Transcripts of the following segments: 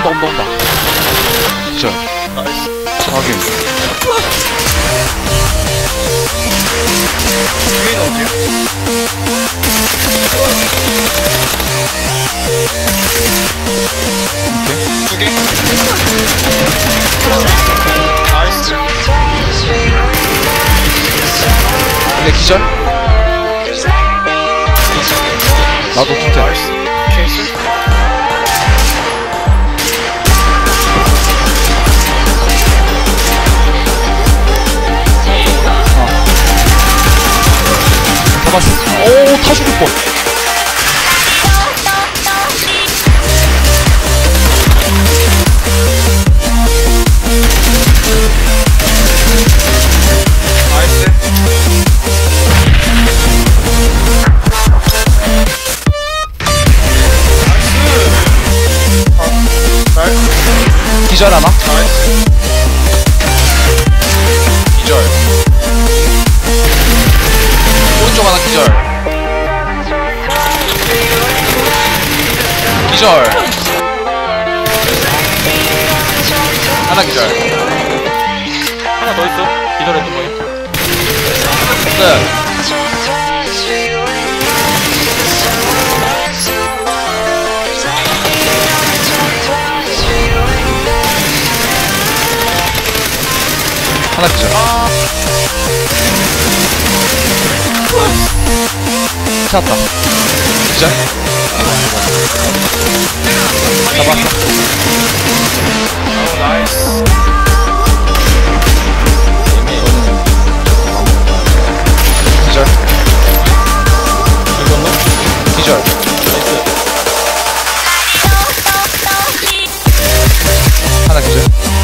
온다. 진짜. 나이스. 확인. 위에는 어디야? 두 개. 나이스. 근데 기절? 나도 진짜. 나이스. 케이스. 잡았어. 오, 타 죽을 뻔. 나이스. 나이스. 기절 하나? 나이스. 기절. 오른쪽 하나 기절. 기절. 하나 기절. 하나 더 있어. 기다렸던 거야. 네. 하나 기절. 찾았다. 기절. 잡았어. 나이스. 기절. 이건가? 기절. 하나 기절.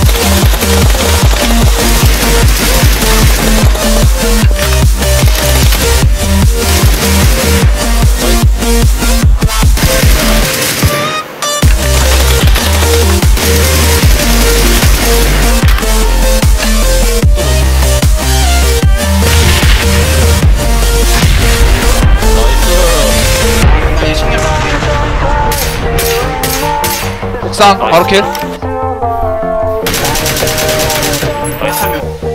옥상 바로 킬.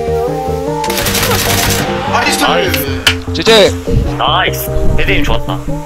나이스. 제제. 나이스. 헤드님 좋았다.